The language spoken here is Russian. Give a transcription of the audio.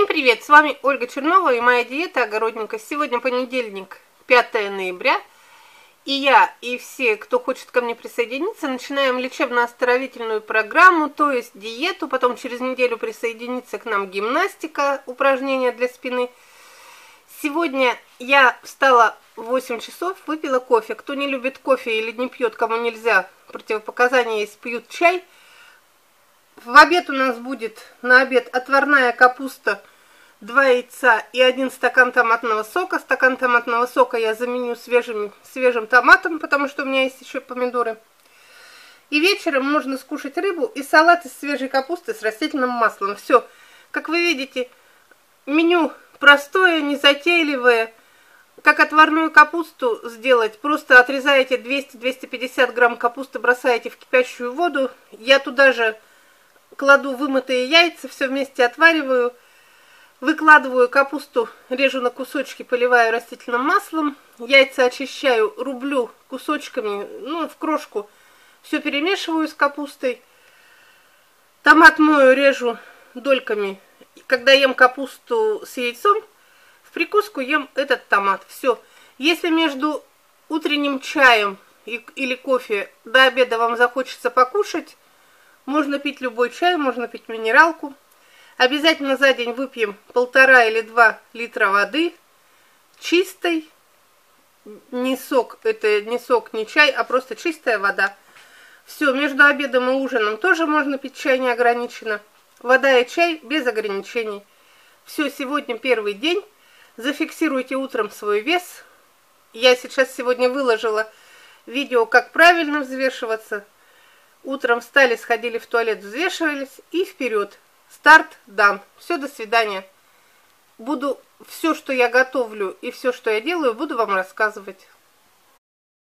Всем привет! С вами Ольга Чернова и моя диета огородника. Сегодня понедельник, 5 ноября. И я, и все, кто хочет ко мне присоединиться, начинаем лечебно-оздоровительную программу, то есть диету. Потом через неделю присоединится к нам гимнастика, упражнения для спины. Сегодня я встала в 8 часов, выпила кофе. Кто не любит кофе или не пьет, кому нельзя, противопоказания есть, пьют чай. В обед у нас будет на обед отварная капуста, 2 яйца и 1 стакан томатного сока. Стакан томатного сока я заменю свежим томатом, потому что у меня есть еще помидоры. И вечером можно скушать рыбу и салат из свежей капусты с растительным маслом. Все, как вы видите, меню простое, незатейливое. Как отварную капусту сделать? Просто отрезаете 200-250 грамм капусты, бросаете в кипящую воду. Я туда же кладу вымытые яйца, все вместе отвариваю, выкладываю капусту, режу на кусочки, поливаю растительным маслом, яйца очищаю, рублю кусочками, в крошку, все перемешиваю с капустой, томат мою, режу дольками. Когда ем капусту с яйцом, в прикуску ем этот томат. Все. Если между утренним чаем или кофе до обеда вам захочется покушать, можно пить любой чай, можно пить минералку. Обязательно за день выпьем 1,5 или 2 литра воды чистой. Не сок, это не сок, не чай, а просто чистая вода. Все, между обедом и ужином тоже можно пить чай неограниченно. Вода и чай без ограничений. Все, сегодня первый день. Зафиксируйте утром свой вес. Я сегодня выложила видео, как правильно взвешиваться. Утром встали, сходили в туалет, взвешивались и вперед. Старт дан. Все, до свидания. Все, что я готовлю и все, что я делаю, буду вам рассказывать.